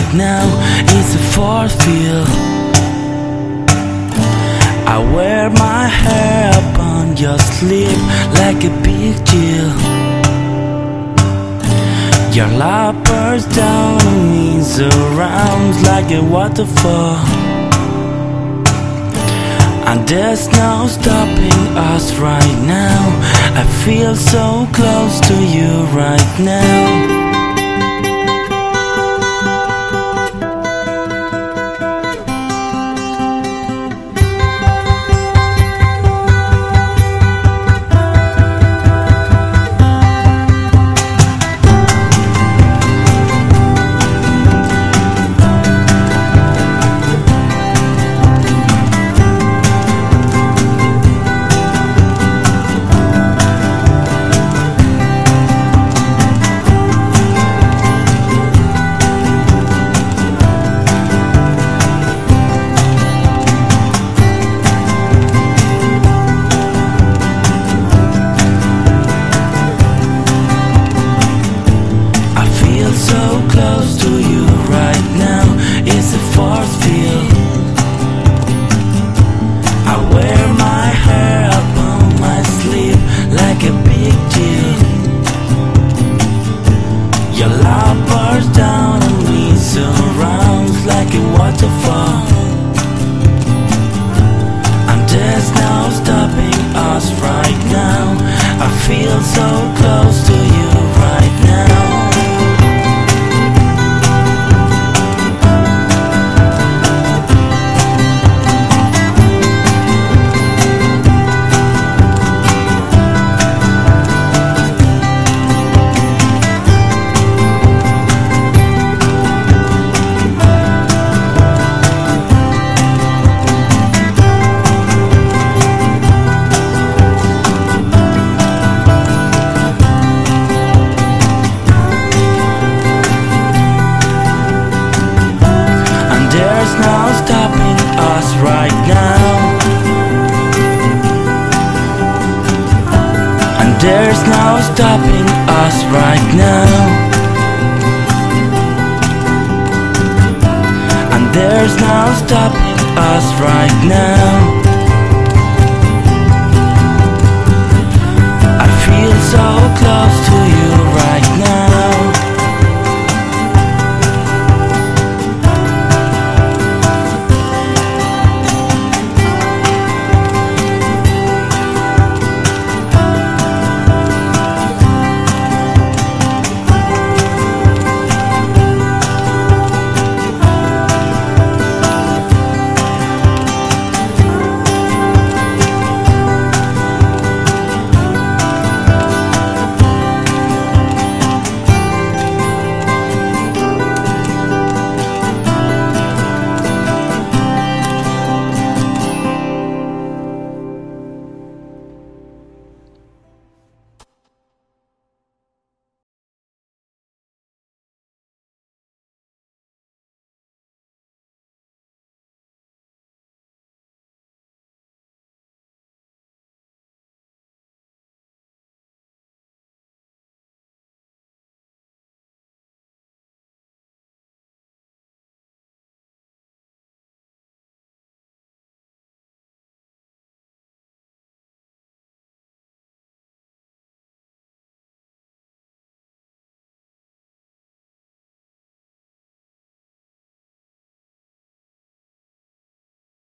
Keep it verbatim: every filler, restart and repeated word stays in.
now is a force field. I wear my hair upon your sleeve like a big deal. Your love bursts down on me, surrounds like a waterfall. And there's no stopping us right now. I feel so close to you right now. So close to you right now, it's a force field. I wear my hair up on my sleeve like a big deal. Your love bursts down on me, surrounds like a waterfall. And there's no stopping us right now. I feel so close to you right now. There's no stopping us right now. And there's no stopping us right now. And there's no stopping us right now.